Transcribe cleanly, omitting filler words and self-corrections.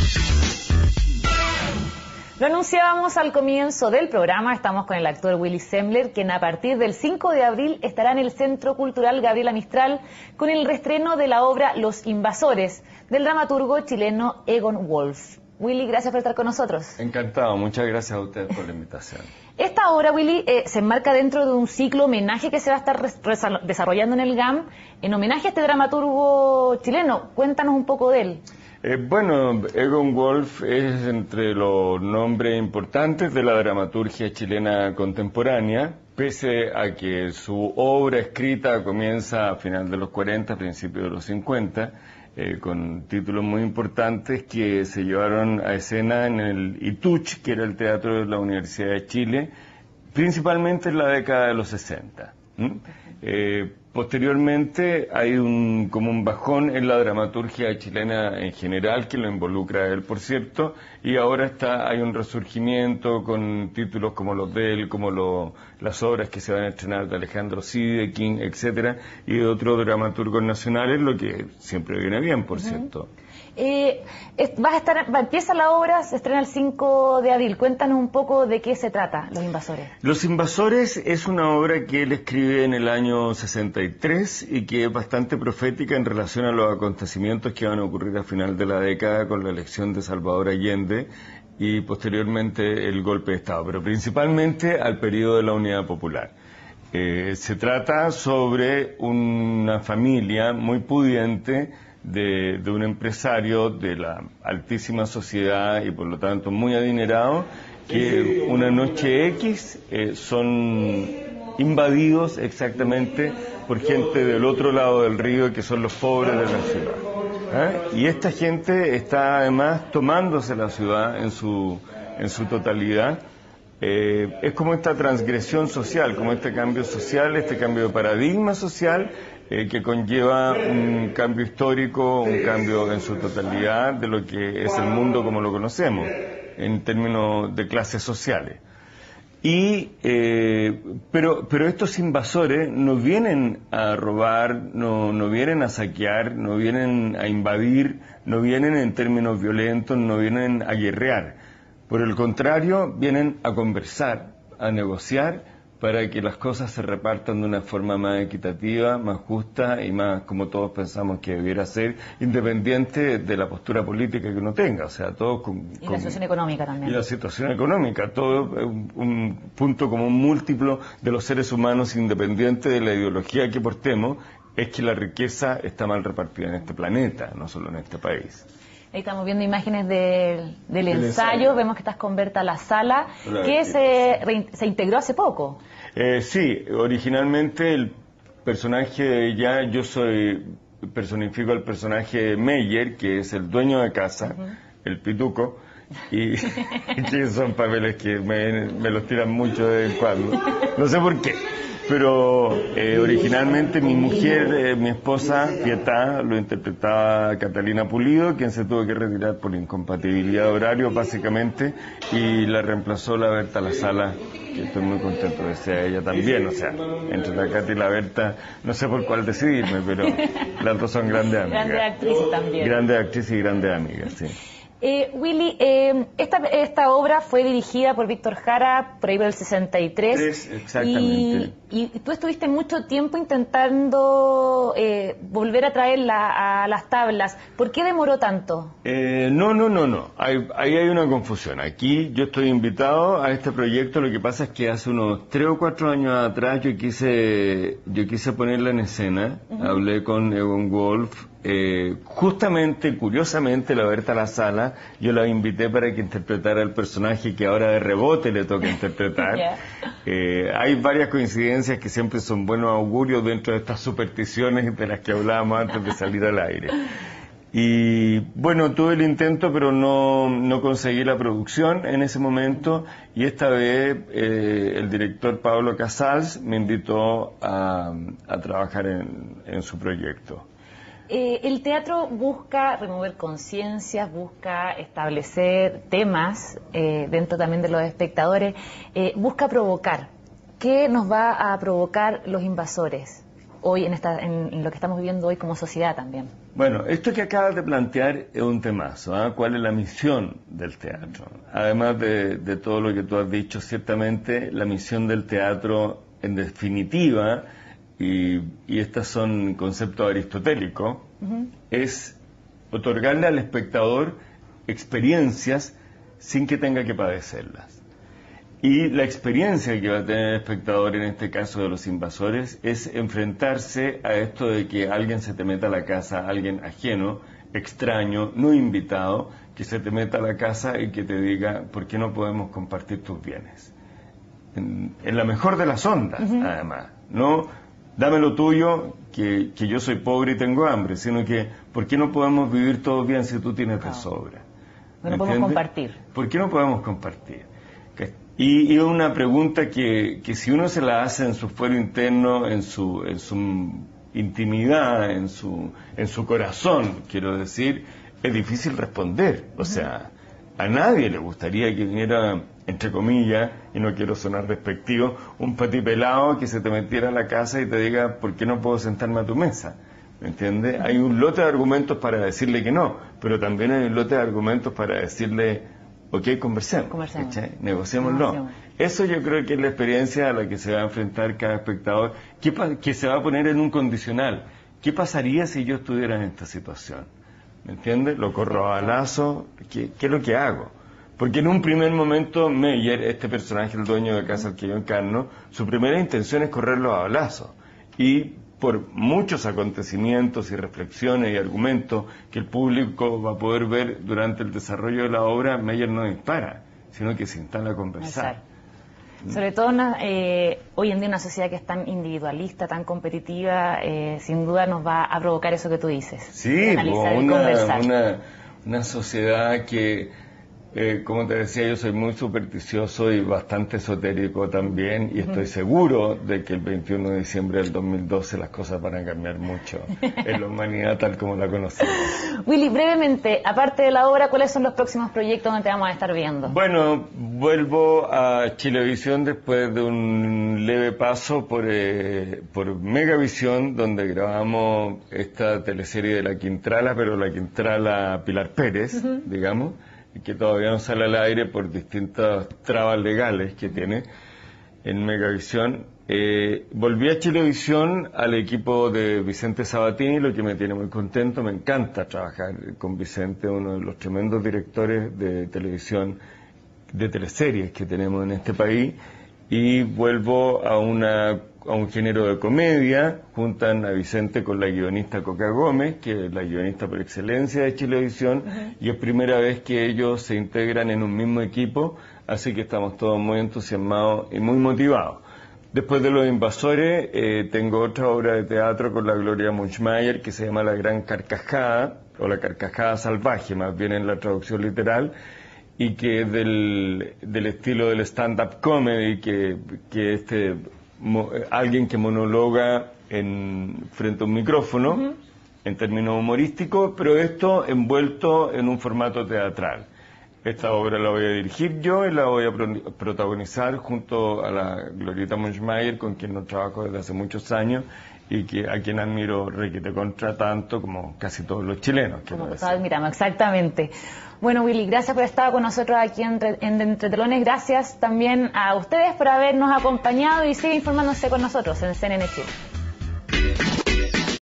Lo anunciábamos al comienzo del programa, estamos con el actor Willy Sembler, quien a partir del 5 de abril estará en el Centro Cultural Gabriela Mistral con el reestreno de la obra Los Invasores, del dramaturgo chileno Egon Wolff. Willy, gracias por estar con nosotros. Encantado, muchas gracias a ustedes por la invitación. Esta obra, Willy, se enmarca dentro de un ciclo homenaje que se va a estar desarrollando en el GAM, en homenaje a este dramaturgo chileno. Cuéntanos un poco de él. Bueno, Egon Wolff es entre los nombres importantes de la dramaturgia chilena contemporánea, pese a que su obra escrita comienza a final de los 40, principios de los 50, con títulos muy importantes que se llevaron a escena en el Ituch, que era el teatro de la Universidad de Chile, principalmente en la década de los 60. Posteriormente hay como un bajón en la dramaturgia chilena en general, que lo involucra a él, por cierto, y ahora hay un resurgimiento con títulos como los de él, como las obras que se van a estrenar de Alejandro Sidekin, etcétera, y de otros dramaturgos nacionales, lo que siempre viene bien, por cierto. Empieza la obra, se estrena el 5 de abril. Cuéntanos un poco de qué se trata, Los Invasores. Los Invasores es una obra que él escribe en el año 63 y que es bastante profética en relación a los acontecimientos que van a ocurrir a final de la década con la elección de Salvador Allende y posteriormente el golpe de Estado, pero principalmente al periodo de la Unidad Popular. Se trata sobre una familia muy pudiente de un empresario de la altísima sociedad y por lo tanto muy adinerado, que una noche X son invadidos exactamente por gente del otro lado del río, que son los pobres de la ciudad. Y esta gente está además tomándose la ciudad en su totalidad. Es como esta transgresión social, como este cambio social, este cambio de paradigma social, que conlleva un cambio histórico, un cambio en su totalidad de lo que es el mundo como lo conocemos, en términos de clases sociales. Pero estos invasores no vienen a robar, no vienen a saquear, no vienen a invadir, no vienen en términos violentos, no vienen a guerrear. Por el contrario, vienen a conversar, a negociar, para que las cosas se repartan de una forma más equitativa, más justa y más como todos pensamos que debiera ser, independiente de la postura política que uno tenga. O sea, todo y la situación económica también. Y la situación económica, todo un punto común múltiplo de los seres humanos, independiente de la ideología que portemos, es que la riqueza está mal repartida en este planeta, no solo en este país. Ahí estamos viendo imágenes del ensayo, vemos que estás con Berta La Sala, que se integró hace poco. Sí, originalmente el personaje de ella, yo personifico al personaje de Meyer, que es el dueño de casa, el pituco, y que son papeles que me los tiran mucho de vez en cuando, no sé por qué. Pero originalmente mi mujer, mi esposa, Pietà, lo interpretaba Catalina Pulido, quien se tuvo que retirar por incompatibilidad de horario, básicamente, y la reemplazó la Berta La Sala, que estoy muy contento de que sea ella también. O sea, entre la Cata y la Berta, no sé por cuál decidirme, pero las dos son grandes amigas. Grandes actrices también. Grandes actrices y grandes amigas, sí. Willy, esta obra fue dirigida por Víctor Jara por ahí del 63. Exactamente. Y tú estuviste mucho tiempo intentando volver a traerla a las tablas. ¿Por qué demoró tanto? No. Ahí hay una confusión. Aquí yo estoy invitado a este proyecto. Lo que pasa es que hace unos 3 o 4 años atrás yo quise ponerla en escena. Hablé con Egon Wolff. Justamente, curiosamente, la Berta La Sala, yo la invité para que interpretara el personaje que ahora de rebote le toca interpretar. Hay varias coincidencias que siempre son buenos augurios dentro de estas supersticiones de las que hablábamos antes de salir al aire. Y bueno, tuve el intento, pero no conseguí la producción en ese momento, y esta vez el director Pablo Casals me invitó a trabajar en su proyecto. El teatro busca remover conciencias, busca establecer temas dentro también de los espectadores, busca provocar. ¿Qué nos va a provocar Los Invasores hoy en lo que estamos viviendo hoy como sociedad también? Bueno, esto que acabas de plantear es un temazo, ¿eh? ¿Cuál es la misión del teatro? Además de todo lo que tú has dicho, ciertamente la misión del teatro, en definitiva, y estos son conceptos aristotélicos, es otorgarle al espectador experiencias sin que tenga que padecerlas. Y la experiencia que va a tener el espectador, en este caso de Los Invasores, es enfrentarse a esto de que alguien se te meta a la casa, alguien ajeno, extraño, no invitado, que se te meta a la casa y que te diga, ¿por qué no podemos compartir tus bienes? En la mejor de las ondas, además. No, dame lo tuyo, que yo soy pobre y tengo hambre, sino que, ¿por qué no podemos vivir todos bien si tú tienes de sobra? ¿Por qué no podemos compartir? ¿Por qué no podemos compartir? Y una pregunta que si uno se la hace en su fuero interno, en su intimidad, en su corazón, quiero decir, es difícil responder. O sea, a nadie le gustaría que viniera, entre comillas, y no quiero sonar despectivo, un patipelado que se te metiera a la casa y te diga, ¿por qué no puedo sentarme a tu mesa? ¿Me entiendes? Hay un lote de argumentos para decirle que no, pero también hay un lote de argumentos para decirle, ok, conversemos. Negociémoslo. Eso yo creo que es la experiencia a la que se va a enfrentar cada espectador, que se va a poner en un condicional. ¿Qué pasaría si yo estuviera en esta situación? ¿Me entiendes? Lo corro a balazo, ¿qué es lo que hago? Porque en un primer momento Meyer, este personaje, el dueño de casa al que yo encarno, su primera intención es correrlo a balazo. Y por muchos acontecimientos y reflexiones y argumentos que el público va a poder ver durante el desarrollo de la obra, Meyer no dispara, sino que se instala a conversar. Sobre todo hoy en día una sociedad que es tan individualista, tan competitiva, sin duda nos va a provocar eso que tú dices. Sí, una sociedad que, como te decía, yo soy muy supersticioso y bastante esotérico también, y estoy seguro de que el 21 de diciembre del 2012 las cosas van a cambiar mucho en la humanidad tal como la conocemos. Willy, brevemente, aparte de la obra, ¿cuáles son los próximos proyectos donde te vamos a estar viendo? Bueno, vuelvo a Chilevisión después de un leve paso por Megavisión, donde grabamos esta teleserie de La Quintrala, pero La Quintrala Pilar Pérez, digamos, que todavía no sale al aire por distintas trabas legales que tiene en Megavisión. Volví a Chilevisión al equipo de Vicente Sabatini, lo que me tiene muy contento. Me encanta trabajar con Vicente, uno de los tremendos directores de televisión, de teleseries que tenemos en este país. Y vuelvo a un género de comedia. Juntan a Vicente con la guionista Coca Gómez, que es la guionista por excelencia de Chilevisión, y es primera vez que ellos se integran en un mismo equipo, así que estamos todos muy entusiasmados y muy motivados. Después de Los Invasores, tengo otra obra de teatro con la Gloria Munchmeyer que se llama La Gran Carcajada, o La Carcajada Salvaje, más bien en la traducción literal, y que es del estilo del stand-up comedy, que alguien que monologa frente a un micrófono, en términos humorísticos, pero esto envuelto en un formato teatral. Esta obra la voy a dirigir yo y la voy a protagonizar junto a la Glorieta Munchmeyer, con quien no trabajo desde hace muchos años y a quien admiro requete contra tanto como casi todos los chilenos. Como todos admiramos, exactamente. Bueno, Willy, gracias por estar con nosotros aquí en Entre Telones. Gracias también a ustedes por habernos acompañado y sigue informándose con nosotros en CNN Chile.